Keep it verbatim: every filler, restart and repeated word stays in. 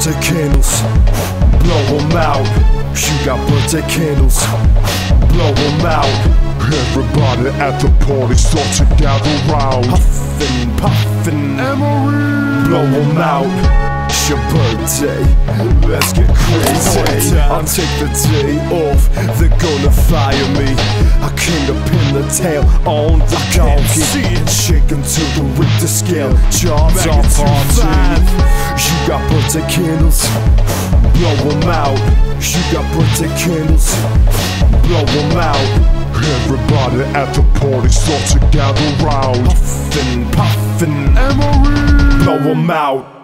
birthday candles, blow them out. You got birthday candles, blow them out. Everybody at the party start to gather round. Puffin', puffin', Emory, blow them out. It's your birthday, let's get crazy. I'll take the day off, they're gonna fire me. I came to pin the tail on the donkey, shaking to the Richter scale, jobs on party. You got birthday candles, blow them out. You got birthday candles, blow them out. everybody at the party start to gather round. Puffin', puffin', Emory, blow them out.